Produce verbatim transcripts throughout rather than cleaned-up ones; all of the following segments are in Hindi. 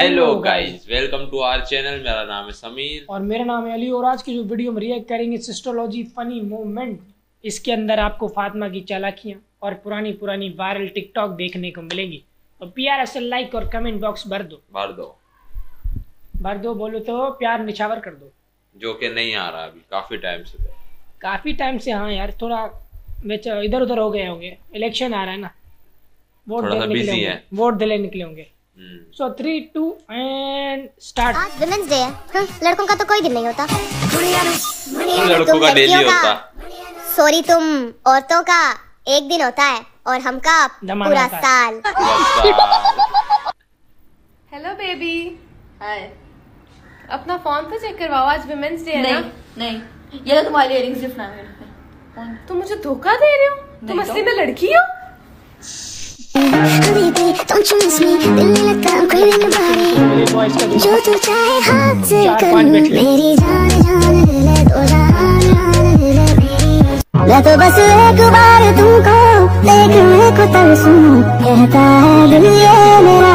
Hello guys, welcome to our channel. मेरा नाम है समीर और मेरा नाम है अली। और आज की जो वीडियो में रिएक्ट करेंगे सिस्टोलॉजी फनी मोमेंट। इसके अंदर आपको फातिमा की चालाकियां और पुरानी पुरानी वायरल टिकटॉक देखने को मिलेंगी। तो प्यार से लाइक और कमेंट बॉक्स भर दो भर दो भर दो बोलो तो प्यार निछावर कर दो, जो कि नहीं आ रहा अभी काफी टाइम से काफी टाइम से। हाँ यार, थोड़ा इधर उधर हो गए होंगे, इलेक्शन आ रहा है ना, वोट देने निकले होंगे वोट देने निकले होंगे so three two and start. आज विमेंस डे है, लड़कों का तो कोई दिन नहीं होता, लड़कों का डेली होता। सॉरी, तुम औरतों का एक दिन होता है और हमका पूरा साल। Hello baby, hi. अपना फोन तो चेक करवाओ, आज विमेंस डे है ना? नहीं, ये तो तुम्हारी इयरिंग्स गिफ्ट ना है। तुम मुझे धोखा दे रहे हो? तुम असली में लड़की हो? जो तू चाहे हाथ से कर, मेरी जान जान ले तो जान जान ले मेरी। मैं तो बस एक बार तुमको देखने को तरसूं, कहता है दिल ये मेरा।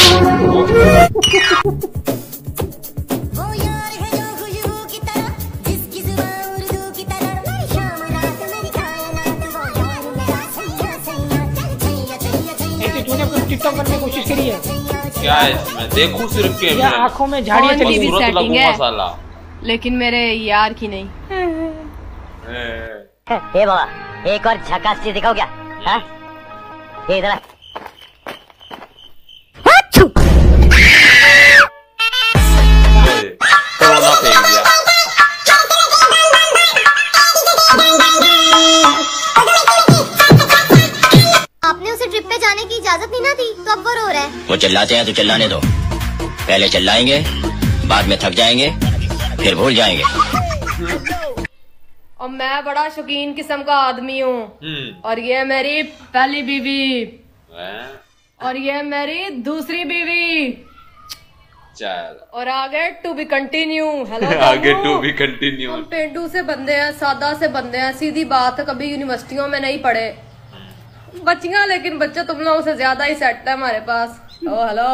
टिकटॉक करने की कोशिश करी है क्या है इसमें? देखूं सिर्फ के आंखों में झाड़ियां चली गई, सूरत लगूं मसाला, लेकिन मेरे यार की नहीं। हे बाबा, एक और झकास चीज दिखाओ क्या? हाँ? ये इधर कोरोना फेंक दिया। आपने उसे ट्रिप पे जाने की इजाजत नहीं ना दी, तो अब वो रो रहा है। वो चिल्लाते हैं तो चिल्लाने दो, पहले चिल्लाएंगे, बाद में थक जाएंगे, फिर भूल जाएंगे। और मैं बड़ा शौकीन किस्म का आदमी हूँ, और ये मेरी पहली बीवी, और ये मेरी दूसरी बीवी। चल, और आगे टू बी कंटिन्यू। हेलो आगे टू बी कंटिन्यू। हम पेंडू से बंदे हैं, सादा से बंदे हैं, सीधी बात है, कभी यूनिवर्सिटियों में नहीं पढ़े बच्चियां, लेकिन बच्चे तुम लोगों से ज्यादा ही सेट है हमारे पास। ओ हेलो,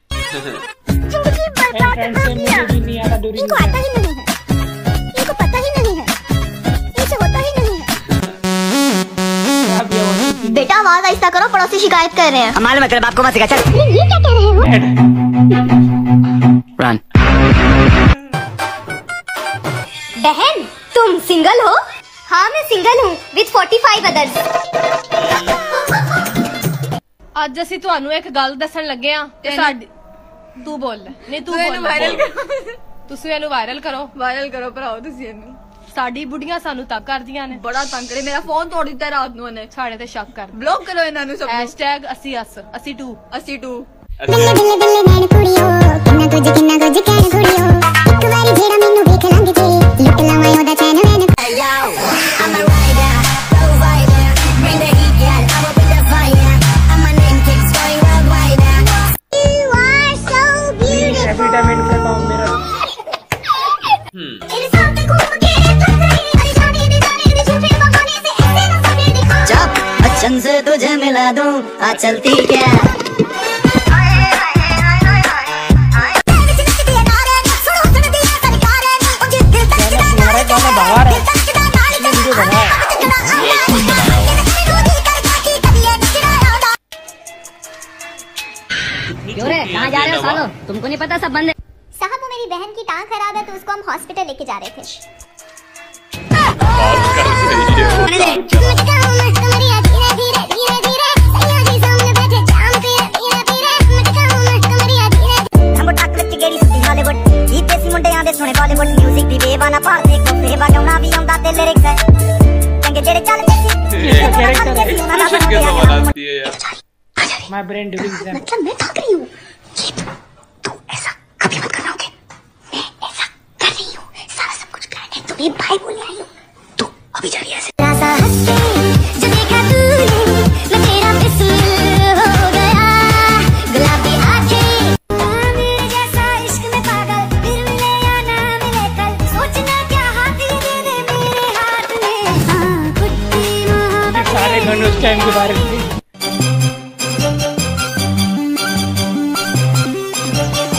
इनको आता ही नहीं है, इनको पता ही नहीं है, इनसे होता ही नहीं है। बेटा आवाज आहिस्ता करो, पड़ोसी शिकायत कर रहे हैं। हमारे मतलब आपको मत सिखा। चल, ये क्या कह रहे हो? रन। बहन, तुम सिंगल हो? हाँ, मैं सिंगल हूँ विद फोर्टी फाइव अदर्स। ਅੱਜ ਅਸੀਂ ਤੁਹਾਨੂੰ ਇੱਕ ਗੱਲ ਦੱਸਣ ਲੱਗੇ ਆ ਤੇ ਸਾਡੀ ਤੂੰ ਬੋਲ ਨਹੀਂ ਤੂੰ ਬੋਲ ਵਾਇਰਲ ਤੁਸੀਂ ਇਹਨੂੰ ਵਾਇਰਲ ਕਰੋ ਵਾਇਰਲ ਕਰੋ ਭਰਾਓ ਤੁਸੀਂ ਇਹਨੂੰ। ਸਾਡੀ ਬੁੱਢੀਆਂ ਸਾਨੂੰ ਤੰਗ ਕਰਦੀਆਂ ਨੇ, ਬੜਾ ਤੰਗ ਕਰੇ, ਮੇਰਾ ਫੋਨ ਤੋੜ ਦਿੱਤਾ ਰਾਤ ਨੂੰ ਇਹਨੇ। ਸਾਡੇ ਤੇ ਸ਼ੱਕ ਕਰ, ਬਲੌਕ ਕਰੋ ਇਹਨਾਂ ਨੂੰ ਸਭ। ਹੈਸ਼ਟੈਗ ਅਸੀਂ ਅਸ ਅਸੀਂ ਟੂ ਅਸੀਂ ਟੂ। ਬੱਲੇ ਬੱਲੇ ਬੱਲੇ ਨੈਣ ਕੁੜੀਓ, ਕਿੰਨਾ ਕੁਝ ਕਿੰਨਾ ਕੁਝ ਕਹਿਣ ਕੁੜੀਓ, ਇੱਕ ਵਾਰੀ ਜਿਹੜਾ ਮੈਨੂੰ ਵੇਖ ਲੰਘ ਜੇ, ਲੁੱਟ ਲਵਾਂ ਉਹਦਾ ਚੈਨ ਵੈਨ। बचपन से तुझे मिला दूं, आ चलती क्या? क्यों रे, कहाँ जा रहे हो सालो? तुमको नहीं पता सब बंद है। साहब, वो मेरी बहन की टांग खराब है तो उसको हम हॉस्पिटल लेके जा रहे थे। My brain doing that. मतलब मैं थक रही हूँ। तू ऐसा कभी मत करना, ओके? मैं ऐसा कर रही हूँ, सारा सब कुछ प्लान है। तो ये भाई बोलने आई हूँ, तू अभी जा रही है ऐसे। जो देखा तूने, मैं तेरा फिसल हो गया, गुलाबी आँखें, मेरे जैसा इश्क में पागल, फिर मिले या ना मिले कल, सोचना क्या हाथ ये दे दे मेरे हाथ में। हाँ, कुत्ती मोहब्बत सारे गाने उस टाइम के बारे में।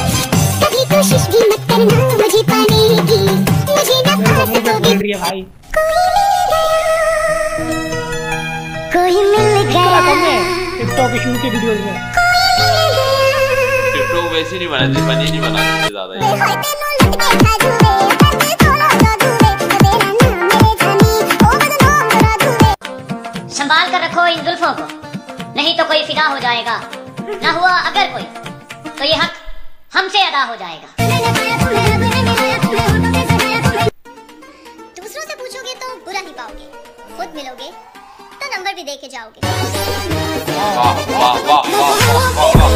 की मुझे न पास दोगे रही है भाई। कोई मिल गया टिकटॉक के शुरू के वीडियोस में। टिकटॉक वैसे नहीं बनाते, फनी नहीं बनाते ज्यादा। संभाल कर रखो इन जुल्फों को, नहीं तो कोई फिदा हो जाएगा। ना हुआ अगर कोई तो ये हक हमसे अदा हो जाएगा। दूसरों से पूछोगे तो बुरा ही पाओगे, खुद मिलोगे तो नंबर भी देके जाओगे। वाह वाह वाह वाह वाह वाह।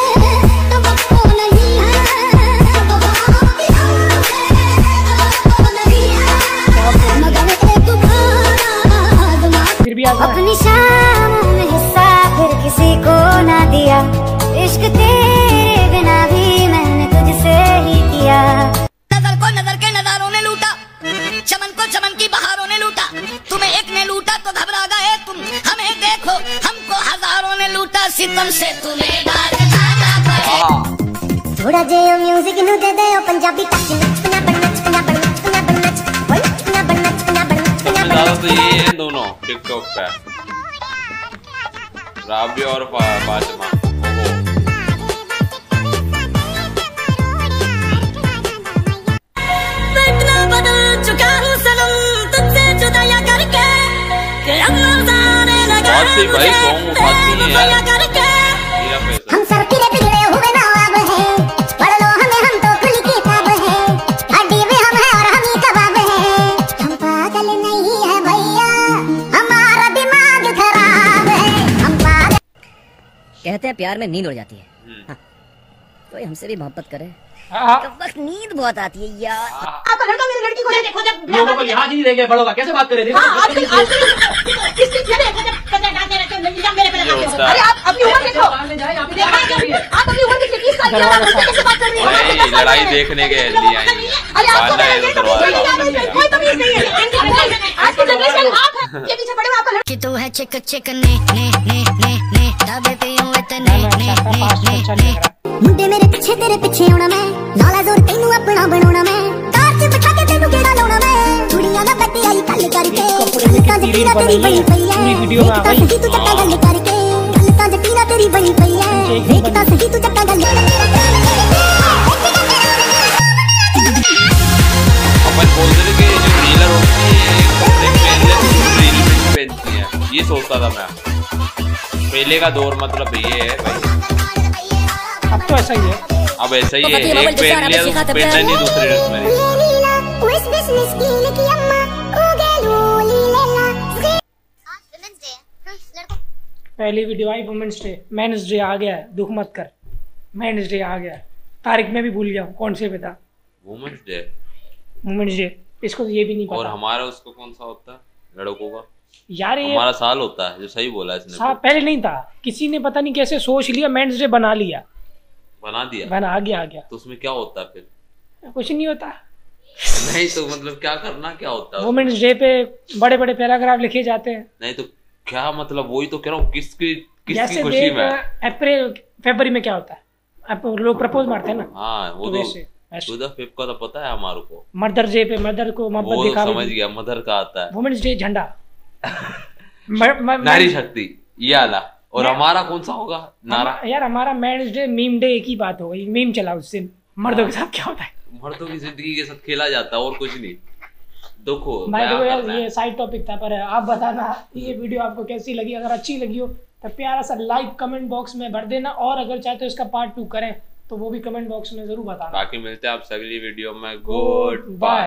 फिर भी अपनी शाम में हिस्सा फिर किसी को ना दिया, इश्क तेरे बिना भी मैंने तुझसे ही किया। नजर को नजर के नजारों ने लूटा, चमन को चमन की बहारों ने लूटा, तुम्हें एक ने लूटा तो घबरा गए तुम, हमें देखो हमको हजारों ने लूटा, सितम से तुम्हें भाग जाना पड़ेगा। थोड़ा जे म्यूजिक नु दे दे ओ पंजाबी टच, पना बनच पना बनच पना बनच ओए पना बनच पना बनच पना बनच। ज्यादा तो ये है दोनों टिकटॉक पे, राबी और फातिमा। इतना बदल चुका हूँ सनम तुझसे जुदाई करके, कि अब नज़ारे लगा बहुत सी भाई सॉन्ग उठाती हैं यार। हम सर पीले पिघले हुए नवाब हैं, पढ़ लो हमें हम तो खुली किताब हैं, हड्डी में हम हैं और हम ही कबाब हैं। हम पागल नहीं है भैया, हमारा दिमाग खराब है। हम पागल कहते हैं प्यार में नींद उड़ जाती है। हाँ। कोई हमसे भी मोहब्बत करे हाँ। तो वक्त नींद बहुत आती है यार। आपका लड़का मेरी लड़की को देखो, जब लोगों को लिहाज ही नहीं देंगे, बड़ों का कैसे बात करें? हाँ, आजकल आजकल किसकी क्या देखो, जब कदर डालते रहते हैं, लड़की मेरे पे लगाते हो। अरे आप अपनी उम्र देखो, आप अपनी उम्र देखो, किस साल की आप हमसे कैसे बात कर रही हो? लड़ाई देखने के लिए आई है। अरे आपको कोई तमीज नहीं है। आज की जनरेशन आप है, ये पीछे पड़े हुए आपका लड़की तो है चिक चिक ने ने ने ने ने दावे पे हूं इतने ने ने ने मुंडे मेरे पीछे तेरे पीछे होना मैं, नाला जोर तेनू अपना बनाना मैं, कार च बिठा के तेनू केड़ा लाउना मैं, कुड़ियां दा बत्ती आई कल करके, कल तां जटीरा तेरी बनी पई है, देख तां सही तू चक्का गल करके, कल तां जटीरा तेरी बनी पई है, देख तां सही तू चक्का गल। अपन बोलते थे कि जो रीलर होती है कपड़े पहन ले तो रील भी पहनती है, ये सोचता था मैं। पहले का दौर मतलब ये है भाई, अब तो ऐसा ही है। अब ऐसा ही है, एक पहन लिया तो पहनना नहीं दूसरे ड्रेस में। पहली वीडियो आई वुमेन्स डे, मेंस डे आ गया है, दुख मत कर, मेंस डे आ गया है। तारीख में भी भूल गया हूँ कौन से पे था। वुमेन्स डे, वुमेन्स डे इसको तो ये भी नहीं पता। और हमारा उसको कौन सा होता है लड़कों का? यार ये हमारा साल होता है, जो सही बोला इसने। हाँ पहले नहीं था, किसी ने पता नहीं कैसे सोच लिया, मेंस डे बना लिया, बना दिया, बना आ गया आ गया। तो उसमें क्या होता है फिर? कुछ नहीं होता। नहीं तो मतलब क्या करना क्या होता है? वुमेन्स डे पे बड़े बड़े पैराग्राफ लिखे जाते हैं। नहीं तो क्या मतलब, वही तो कह रहा हूँ, किसकी किसकी खुशी देख, में? अप्रैल फरवरी में क्या होता है, अब लोग प्रपोज मारते हैं ना। हाँ वो तो तो वैसे चौदह फेब का तो पता है हमारे को। मदर डे पे मदर को मोहब्बत वो दिखावे। समझ गया, मदर का आता है। वुमेन्स डे झंडा नारी शक्ति ये आला। और हमारा कौन सा होगा? नारा। यार हमारा मेंस डे मीम डे एक ही बात हो गई, मीम चला उस दिन। मर्दों के साथ क्या होता है? मर्दों की जिंदगी के साथ खेला जाता है और कुछ नहीं। देखो भाई देखो यार ये साइड टॉपिक था, पर आप बताना ये वीडियो आपको कैसी लगी। अगर अच्छी लगी हो तो प्यारा सा लाइक कमेंट बॉक्स में भर देना, और अगर चाहते हो इसका पार्ट टू करें तो वो भी कमेंट बॉक्स में जरूर बताना। बाकी मिलते हैं आपसे अगली वीडियो में। Good bye.